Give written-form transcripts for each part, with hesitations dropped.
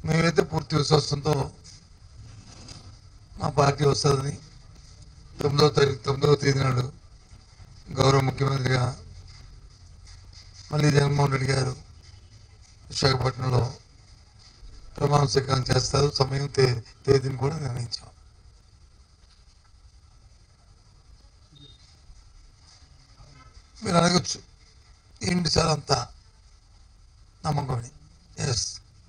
మేమైతే పూర్తి విశ్వాసంతో మా పార్టీ వస్తుందని 9వ తేదీ నాడు గౌరవ ముఖ్యమంత్రిగా మళ్ళీ జగన్మోహన్ రెడ్డి గారు విశాఖపట్నంలో ప్రమాణ స్వీకారం చేస్తారు. సమయం తేదీని కూడా నిర్ణయించాం. మీరు అడగచ్చు, ఏంటి సార్ అంత నమ్మకం? ఎస్,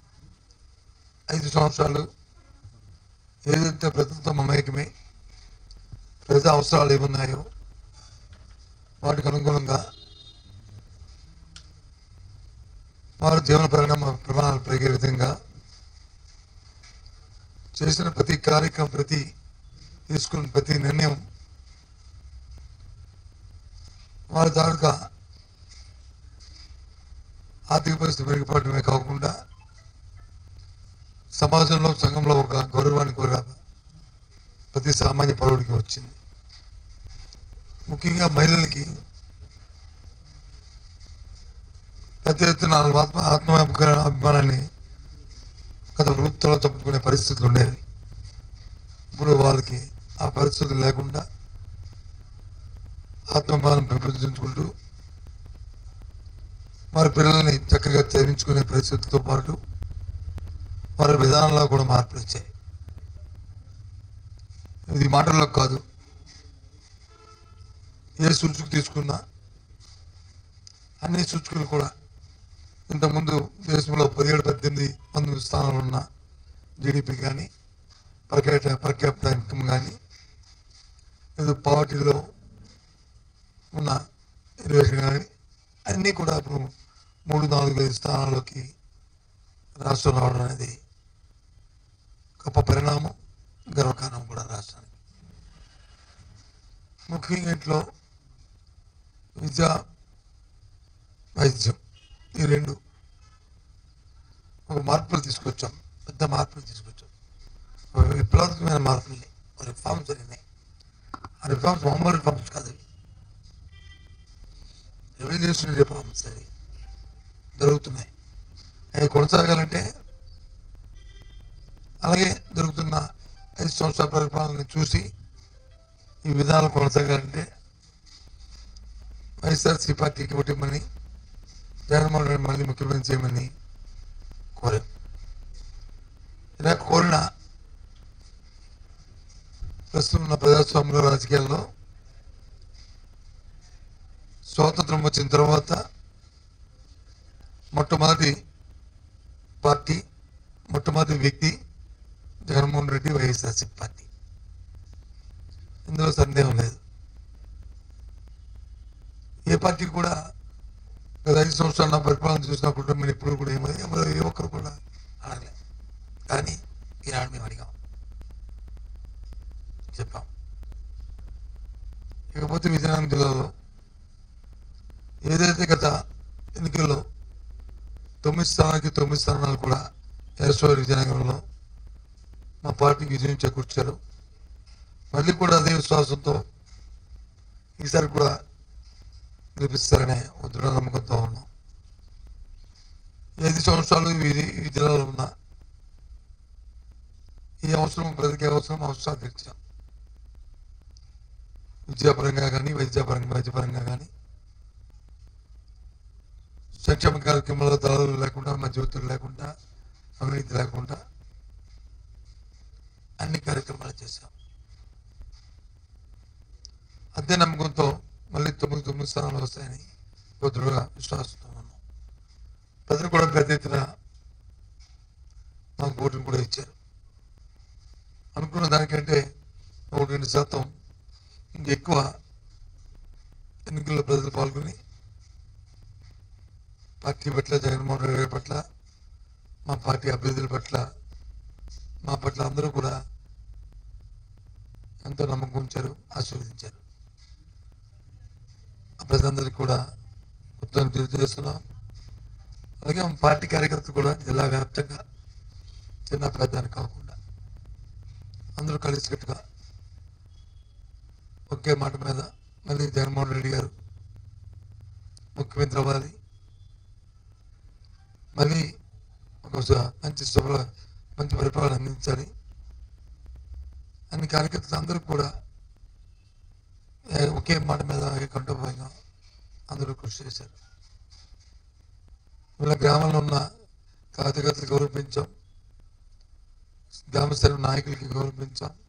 5 సంవత్సరాలు ఏదైతే ప్రజలతో మమేకమై ప్రజా అవసరాలు ఏమున్నాయో వాటికి అనుగుణంగా వారు జీవన ప్రమాణాలు పెరిగే విధంగా చేసిన ప్రతి కార్యక్రమం, తీసుకున్న ప్రతి నిర్ణయం వారి తాలూకా ఆర్థిక పరిస్థితి మెరుగుపడమే కాకుండా సమాజంలో, సంఘంలో ఒక గౌరవాన్ని కూడా ప్రతి సామాన్య పౌరుడికి వచ్చింది. ముఖ్యంగా మహిళలకి పెద్ద ఎత్తున అభిమానాన్ని గత ప్రభుత్వంలో చంపుకునే పరిస్థితులు ఉండేవి. ఇప్పుడు వాళ్ళకి ఆ పరిస్థితులు లేకుండా ఆత్మాభిమానం పెంపొందించుకుంటూ వారి పిల్లల్ని చక్కగా చదివించుకునే పరిస్థితితో పాటు వారి విధానంలో కూడా మార్పులు వచ్చాయి. ఇది మాటల్లో కాదు, ఏ సూచిక తీసుకున్నా అన్ని సూచికలు కూడా ఇంతకుముందు దేశంలో 17-18 స్థానాలు ఉన్న జీడిపి కానీ, పర్ క్యాపిటల్ ఇన్కమ్ కానీ, లేదు పావర్టీలో ఉన్న ఎలివేషన్ కానీ అన్నీ కూడా ఇప్పుడు 3-4-5 స్థానాల్లోకి రాష్ట్రం రావడం అనేది గొప్ప పరిణామం, గర్వకారణం కూడా రాష్ట్రానికి. ముఖ్యంగా ఇంట్లో విద్య, వైద్యం ఈ రెండు ఒక మార్పులు తీసుకొచ్చాం, పెద్ద మార్పులు తీసుకొచ్చాం. విప్లవాత్మకమైన మార్పుల్ని, రిఫార్మ్స్ జరిగినాయి. ఆ రిఫార్మ్స్ మామూలు రిఫార్మ్స్ కాదు, రెవల్యూషనరీ రిఫార్మ్స్ అవి జరుగుతున్నాయి. అవి కొనసాగాలంటే, అలాగే జరుగుతున్న 5 సంవత్సరాల పరిపాలనని చూసి ఈ విధానాలు కొనసాగాలంటే వైఎస్ఆర్సీ పార్టీకి ఓటిమ్మని, జగన్మోహన్ రెడ్డి మళ్ళీ ముఖ్యమంత్రి చేయమని కోరాం. ఇలా కోరిన ప్రస్తుతం ఉన్న ప్రజాస్వామ్య రాజకీయాల్లో స్వాతంత్రం వచ్చిన తర్వాత మొట్టమొదటి పార్టీ, మొట్టమొదటి వ్యక్తి జగన్మోహన్ రెడ్డి, వైఎస్ఆర్సీ పార్టీ. ఇందులో సందేహం లేదు. ఏ పార్టీ కూడా గత 5 సంవత్సరాల పరిపాలన చూసిన కుటుంబం ఇప్పుడు కూడా ఏ ఒక్కరు కూడా అడగలేదు. కానీ ఈనాడు మేము అడిగాం, చెప్పాం. ఇకపోతే విజయనగరం జిల్లాలో ఏదైతే గత ఎన్నికల్లో 9 స్థానాలు కూడా ఎరసోరి విజయనగరంలో మా పార్టీకి విజయం చేకూర్చారు. మళ్ళీ కూడా అదే విశ్వాసంతో ఈసారి కూడా గెలిపిస్తారనే దృఢ నమ్మకంతో ఉన్నాం. 5 సంవత్సరాలు ఈ జిల్లాలో ఉన్న ఈ అవసరం, ప్రజలకి అవసరాలు తీర్చాం. విద్యాపరంగా కానీ, వైద్యపరంగా కానీ, సంక్షేమ కార్యక్రమాల్లో దళాలు లేకుండా, మధ్యవర్తులు లేకుండా, అవినీతి లేకుండా అన్ని కార్యక్రమాలు చేశాం. అదే నమ్మకంతో మళ్ళీ 9 స్థానాలు వస్తాయని దృఢంగా విశ్వాసంతో ఉన్నాం. ప్రజలు కూడా పెద్ద ఎత్తున మాకు ఓటును కూడా ఇచ్చారు. అనుకున్న దానికంటే 1-2% ఇంకెక్కువ ఎన్నికల్లో ప్రజలు పాల్గొని పార్టీ పట్ల, జగన్మోహన్ రెడ్డి గారి పట్ల, మా పార్టీ అభ్యర్థుల పట్ల, మా పట్ల అందరూ కూడా ఎంతో నమ్మకం ఉంచారు, ఆశీర్వదించారు. ఆ ప్రజలందరికీ కూడా ఉత్తరం తెలియజేస్తున్నాం. అలాగే మా పార్టీ కార్యకర్తలు కూడా జిల్లా వ్యాప్తంగా చిన్న పెద్దాన్ని కాకుండా అందరూ కలిసికట్టుగా ఒకే మాట మీద మళ్ళీ జగన్మోహన్ రెడ్డి గారు ముఖ్యమంత్రి అవ్వాలి, మళ్ళీ ఒక మంచి మంచి పరిపాలన అందించాలి. అన్ని కార్యకర్తలు అందరూ కూడా ఒకే మాట మీద కంటోపాయంగా అందరూ కృషి చేశారు. ఇలా గ్రామంలో ఉన్న కార్యకర్తలు గౌరవించాం, గ్రామ స్థాయి నాయకులకి గౌరవించాం.